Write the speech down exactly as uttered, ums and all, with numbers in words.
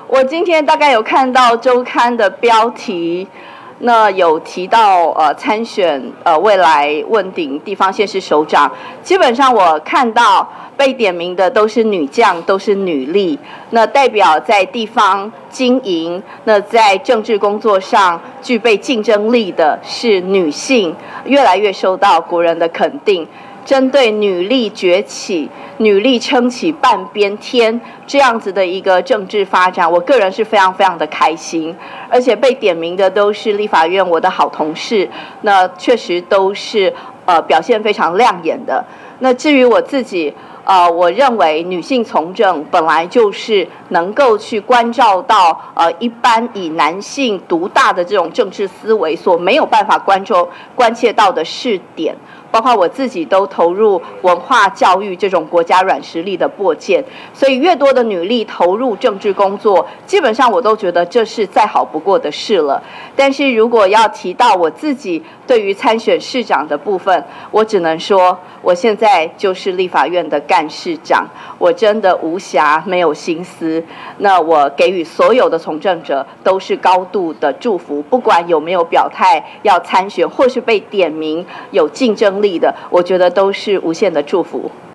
我今天大概有看到周刊的标题，那有提到呃参选呃未来问鼎地方县市首长，基本上我看到被点名的都是女将，都是女力，那代表在地方经营，那在政治工作上具备竞争力的是女性，越来越受到国人的肯定。针对女力崛起、女力撑起半边天这样子的一个政治发展，我个人是非常非常的开心，而且被点名的都是立法院我的好同事，那确实都是呃表现非常亮眼的。那至于我自己，呃，我认为女性从政本来就是能够去关照到呃一般以男性独大的这种政治思维所没有办法关注关切到的视点。包括我自己都投入文化教育这种国家软实力的拨建，所以越多的女力投入政治工作，基本上我都觉得这是再好不过的事了。但是如果要提到我自己对于参选市长的部分，我只能说我现在就是立法院的干事长，我真的无暇没有心思。那我给予所有的从政者都是高度的祝福，不管有没有表态要参选或是被点名有竞争力的，我觉得都是无限的祝福。